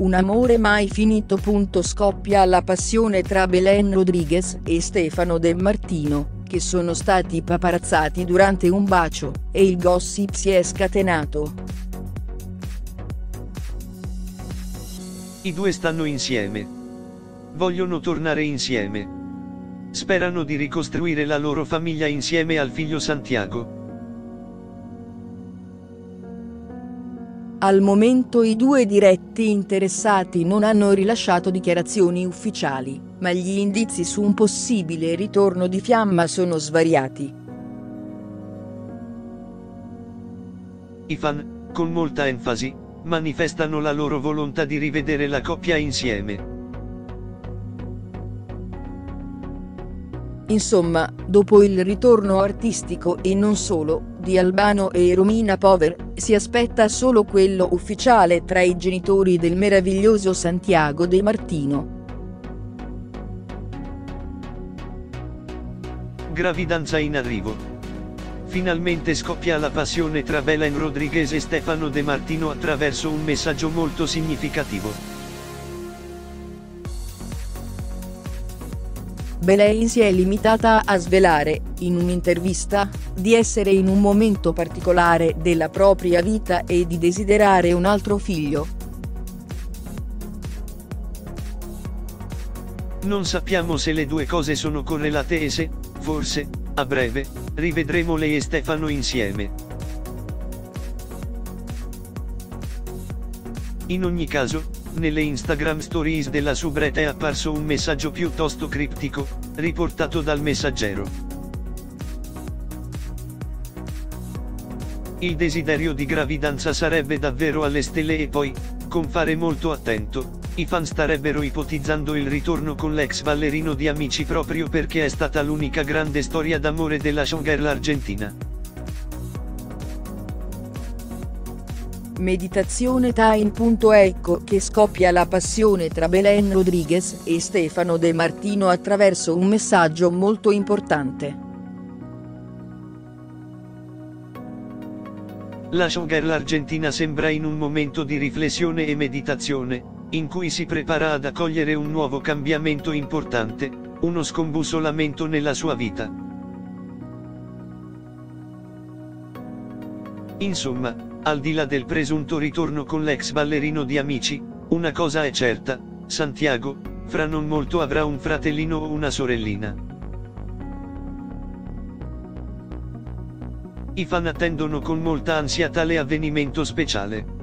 Un amore mai finito. Scoppia la passione tra Belén Rodríguez e Stefano De Martino, che sono stati paparazzati durante un bacio, e il gossip si è scatenato. I due stanno insieme. Vogliono tornare insieme. Sperano di ricostruire la loro famiglia insieme al figlio Santiago. Al momento i due diretti interessati non hanno rilasciato dichiarazioni ufficiali, ma gli indizi su un possibile ritorno di fiamma sono svariati. I fan, con molta enfasi, manifestano la loro volontà di rivedere la coppia insieme. Insomma, dopo il ritorno artistico e non solo, di Albano e Romina Power, si aspetta solo quello ufficiale tra i genitori del meraviglioso Santiago De Martino. Gravidanza in arrivo. Finalmente scoppia la passione tra Belén Rodríguez e Stefano De Martino attraverso un messaggio molto significativo. Belén si è limitata a svelare, in un'intervista, di essere in un momento particolare della propria vita e di desiderare un altro figlio. Non sappiamo se le due cose sono correlate e se, forse, a breve, rivedremo lei e Stefano insieme. In ogni caso, nelle Instagram Stories della soubrette è apparso un messaggio piuttosto criptico, riportato dal Messaggero. Il desiderio di gravidanza sarebbe davvero alle stelle e poi, con fare molto attento, i fan starebbero ipotizzando il ritorno con l'ex ballerino di Amici proprio perché è stata l'unica grande storia d'amore della showgirl argentina. Meditazione Time. Ecco che scoppia la passione tra Belén Rodríguez e Stefano De Martino attraverso un messaggio molto importante. La showgirl argentina sembra in un momento di riflessione e meditazione, in cui si prepara ad accogliere un nuovo cambiamento importante, uno scombussolamento nella sua vita. Insomma, al di là del presunto ritorno con l'ex ballerino di Amici, una cosa è certa: Santiago, fra non molto avrà un fratellino o una sorellina. I fan attendono con molta ansia tale avvenimento speciale.